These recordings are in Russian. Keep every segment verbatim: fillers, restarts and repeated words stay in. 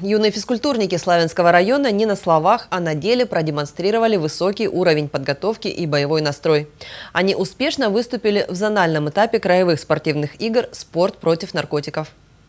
Юные физкультурники Славянского района не на словах, а на деле продемонстрировали высокий уровень подготовки и боевой настрой. Они успешно выступили в зональном этапе краевых спортивных игр «Спорт против наркотиков».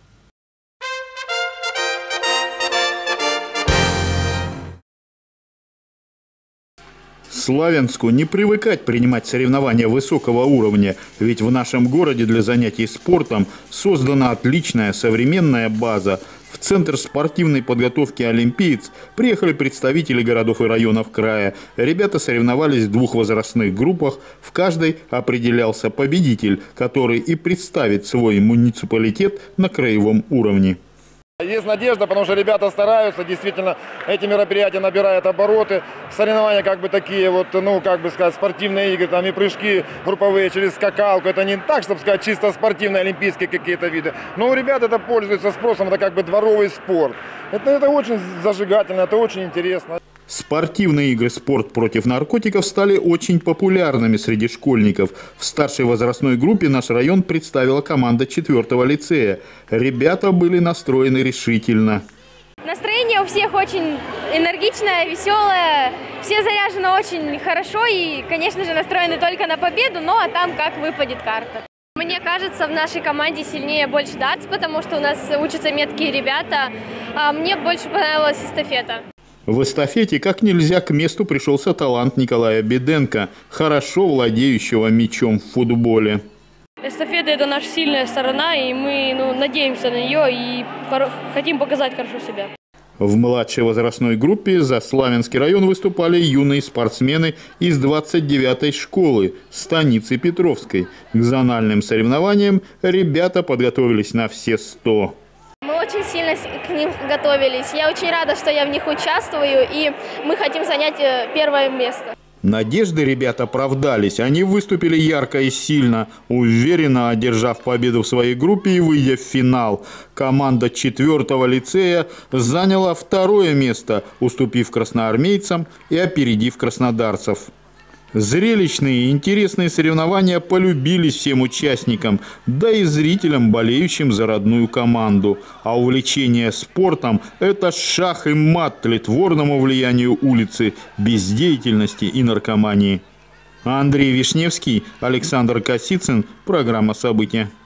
Славянску не привыкать принимать соревнования высокого уровня, ведь в нашем городе для занятий спортом создана отличная современная база. В Центр спортивной подготовки «Олимпиец» приехали представители городов и районов края. Ребята соревновались в двух возрастных группах. В каждой определялся победитель, который и представит свой муниципалитет на краевом уровне. Есть надежда, потому что ребята стараются, действительно, эти мероприятия набирают обороты, соревнования как бы такие вот, ну, как бы сказать, спортивные игры, там и прыжки групповые через скакалку, это не так, чтобы сказать, чисто спортивные, олимпийские какие-то виды, но у ребят это пользуется спросом, это как бы дворовый спорт. Это, это очень зажигательно, это очень интересно. Спортивные игры «Спорт против наркотиков» стали очень популярными среди школьников. В старшей возрастной группе наш район представила команда четвёртого лицея. Ребята были настроены решительно. Настроение у всех очень энергичное, веселое. Все заряжены очень хорошо и, конечно же, настроены только на победу, но а там как выпадет карта. Мне кажется, в нашей команде сильнее больше дартс, потому что у нас учатся меткие ребята. А мне больше понравилась эстафета. В эстафете как нельзя к месту пришелся талант Николая Беденко, хорошо владеющего мячом в футболе. Эстафета – это наша сильная сторона, и мы ну, надеемся на нее и хотим показать хорошо себя. В младшей возрастной группе за Славянский район выступали юные спортсмены из двадцать девятой школы станицы Петровской. К зональным соревнованиям ребята подготовились на все сто. Мы очень сильно к ним готовились. Я очень рада, что я в них участвую, и мы хотим занять первое место. Надежды ребят оправдались. Они выступили ярко и сильно, уверенно одержав победу в своей группе и выйдя в финал. Команда четвёртого лицея заняла второе место, уступив красноармейцам и опередив краснодарцев. Зрелищные и интересные соревнования полюбились всем участникам, да и зрителям, болеющим за родную команду. А увлечение спортом – это шах и мат тлетворному влиянию улицы, бездеятельности и наркомании. Андрей Вишневский, Александр Косицын. Программа «События».